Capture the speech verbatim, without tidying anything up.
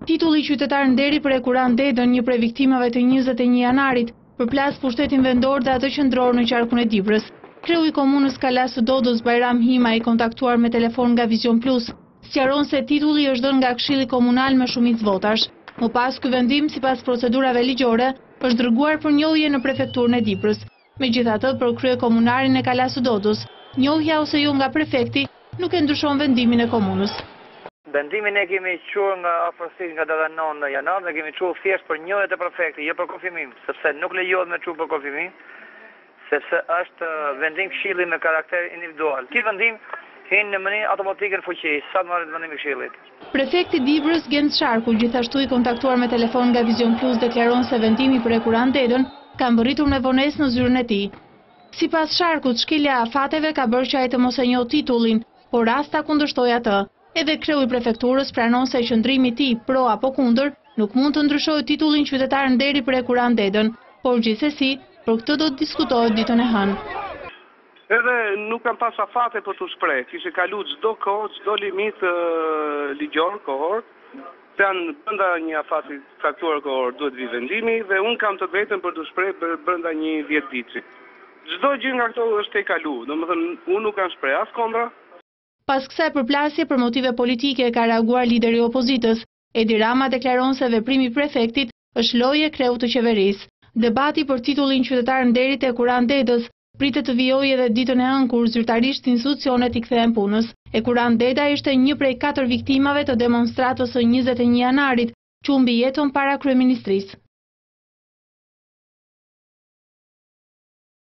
Titulli qytetar nderi për e Kuran Dedën, një prej viktimave të njëzet e një janarit, përplas pushtetin vendor dhe atë qendror në qarkun e Dibrës. Kreu i komunës Kalasë Dodës, Bajram Hima, i kontaktuar me telefon nga Vision Plus, sqaron se titulli është dhënë nga Këshilli Komunal me shumicë votash. Më pas, ky vendim, sipas procedurave ligjore, është dërguar për njohje në prefekturën e Dibrës. Megjithatë, për kryekomunarin e Kalasë Dodës, njohja ose jo nga prefekti nuk e ndryshon vendimin e komunës. Vendimin e kemi qurë nga afërsish nga data nëntë janar, ne kemi qurë thjesht për njohje të prefektit, jo për konfirmim, sepse nuk lejohet me qurë për konfirmim, sepse është vendim këshilli me karakter individual. Ky vendim hin në mënyrë automatike në fuqi, sa të marrë vendimi i këshillit. Prefekti Dibrës, Gent Sharku, gjithashtu i kontaktuar me telefon nga Vision Plus, deklaron se vendimi për e Kuran Dedën ka mbërritur me vonesë në zyrën e tij. Sipas Sharkut, shkelja e afateve ka bërë që ai të mos e njohë titullin, por rasta kundërshtoi atë. Edhe kreu i prefekturës pranon se qëndrimi i tij pro apo kundër nuk mund të ndryshojë titullin qytetar nderi për e Kuran Dedën, por gjithsesi, për këtë do të diskutohet ditën e hënë. Edhe nuk kam pas afate për të shpreh, kishte kalu çdo kohë, çdo limit uh, ligjor kohor. Se janë brenda një afati caktuar kohor duhet vi vendimi dhe un kam të drejtën për të shpreh brenda një dhjetë viti. Çdo gjë nga këto është e kalu, domethënë unë nuk kam shpreh as kondra. Pas kësaj përplasje për motive politike ka reaguar lideri i opozitës. Edi Rama deklaron se veprimi i prefektit është lojë kreut të qeverisë. Debati për titullin qytetar nderit e Kuran Dedës pritet të vijojë edhe ditën e hënë kur zyrtarisht institucionet i kthehen punës. E Kuran Deda ishte një prej katër viktimave të demonstratës së njëzet e një janarit, që humbi jetën para kryeministrisë.